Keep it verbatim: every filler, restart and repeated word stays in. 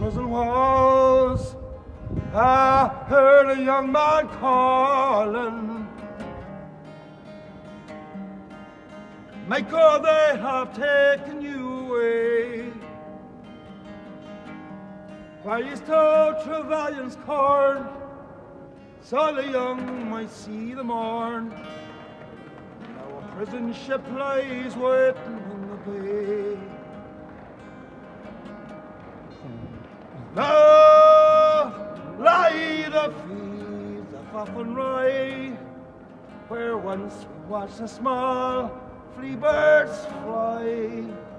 prison walls, I heard a young man calling, Michael, they have taken you away. While you stole Trevelyan's corn, so the young might see the morn. Now a prison ship lies waiting in the bay. Now lie the fields of Athenry, where once we watched the small flea birds fly.